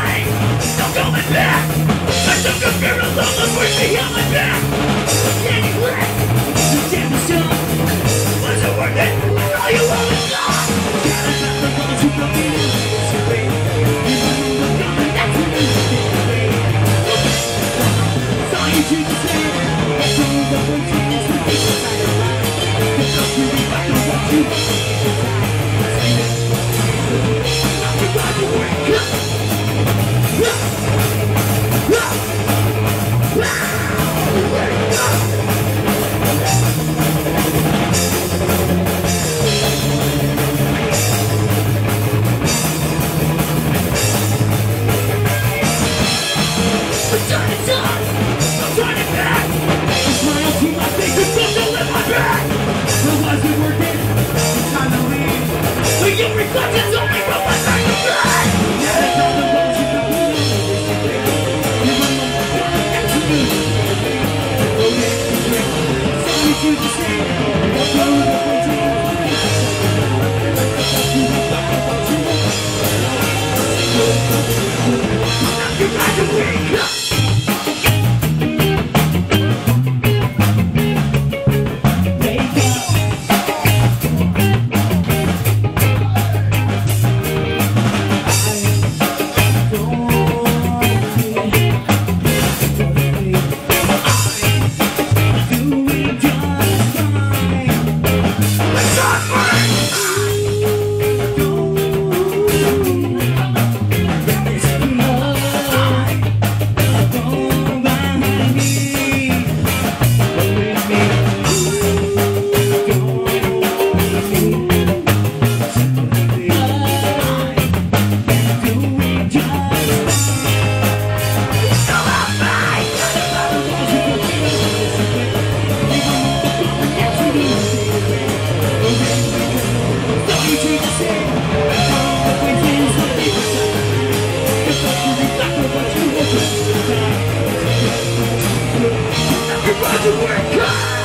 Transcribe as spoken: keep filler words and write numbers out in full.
mind, no going back. I took a fear alone, the force behind my back. Anyway, the damn is done. Was it worth it? All you want is gone. Gotta have the ones who don't need it. It's a way. Even though we're gone, that's what you did. It's all you choose to say. It's all the words you use to keep inside your mind. It's not really back on what you want. You're about to wake up. Reflections only from my back to back. Yeah, it's all the roads you go in. You run on the ground, that's what you do. Oh yeah, it's great. It's all you choose to say. Don't go with the way to go. You look back at what you want. Now you're back to wake up. You're about to wake up!